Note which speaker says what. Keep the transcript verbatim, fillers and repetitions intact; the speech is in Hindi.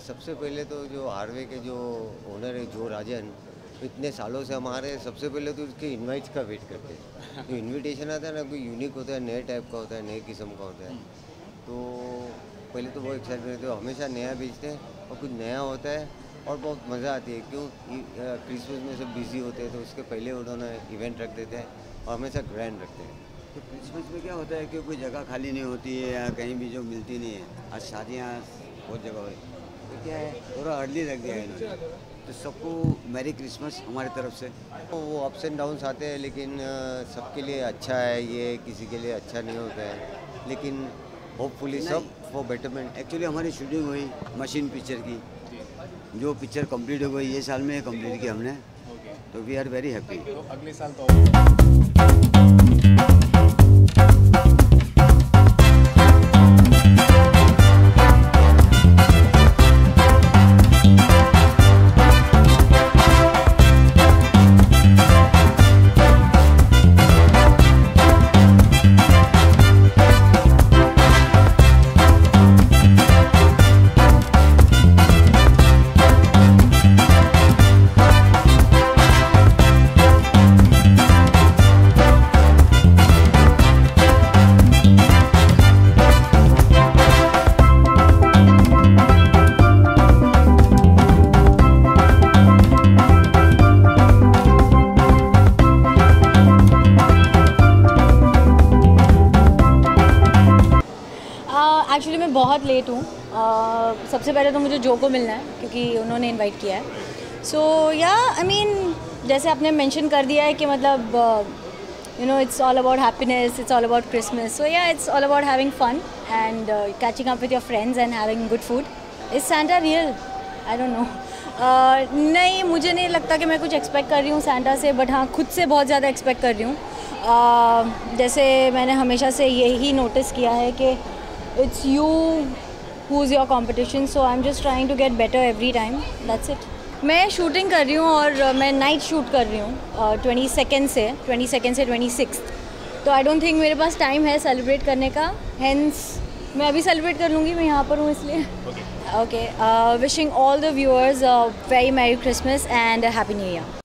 Speaker 1: सबसे पहले तो जो हार्वे के जो ओनर है जो राजन, इतने सालों से हमारे सबसे पहले तो उसके इनवाइट्स का वेट करते हैं। जो इनविटेशन आता है ना, कोई यूनिक होता है, नए टाइप का होता है, नए किस्म का होता है, तो पहले तो बहुत एक्साइट रहते हो, हमेशा नया बेचते हैं और कुछ नया होता है और बहुत मज़ा आती है। क्यों क्रिसमस में सब बिज़ी होते हैं तो उसके पहले उन्होंने इवेंट रख देते हैं और हमेशा ग्रैंड रखते हैं।
Speaker 2: तो क्रिसमस में क्या होता है कि कोई जगह खाली नहीं होती है या कहीं भी जो मिलती नहीं है। आज शादियाँ बहुत जगह हुई तो क्या है, थोड़ा अर्ली रख दिया है इन्होंने। तो सबको मैरी क्रिसमस हमारी तरफ से।
Speaker 1: तो वो अप्स एंड डाउन्स आते हैं, लेकिन सबके लिए अच्छा है, ये किसी के लिए अच्छा नहीं होता है, लेकिन होपफुली सब फॉर बेटरमेंट।
Speaker 2: एक्चुअली हमारी शूटिंग हुई मशीन पिक्चर की, जो पिक्चर कंप्लीट हो गई ये साल में कंप्लीट की हमने, तो वी आर वेरी हैप्पी।
Speaker 3: तो अगले साल तो
Speaker 4: एक्चुअली मैं बहुत लेट हूँ। uh, सबसे पहले तो मुझे जो को मिलना है क्योंकि उन्होंने इनवाइट किया है। सो या आई मीन जैसे आपने मेंशन कर दिया है कि मतलब you know it's all about happiness, it's all about Christmas, so yeah it's all about having fun and catching up with your friends and having good food. Is Santa real? I don't know. नहीं, मुझे नहीं लगता कि मैं कुछ एक्सपेक्ट कर रही हूँ सैंटा से, बट हाँ खुद से बहुत ज़्यादा एक्सपेक्ट कर रही हूँ। uh, जैसे मैंने हमेशा से यही नोटिस किया है कि it's you who's your competition, so I'm just trying to get better every time, that's it. मैं शूटिंग कर रही हूँ और मैं नाइट शूट कर रही हूँ ट्वेंटी सेकेंड से ट्वेंटी सेकेंड से ट्वेंटी सिक्स, तो आई डोंट थिंक मेरे पास टाइम है सेलिब्रेट करने का, हेंस मैं अभी सेलिब्रेट कर लूँगी, मैं यहाँ पर हूँ इसलिए। Okay, wishing all the viewers very merry Christmas and happy new year.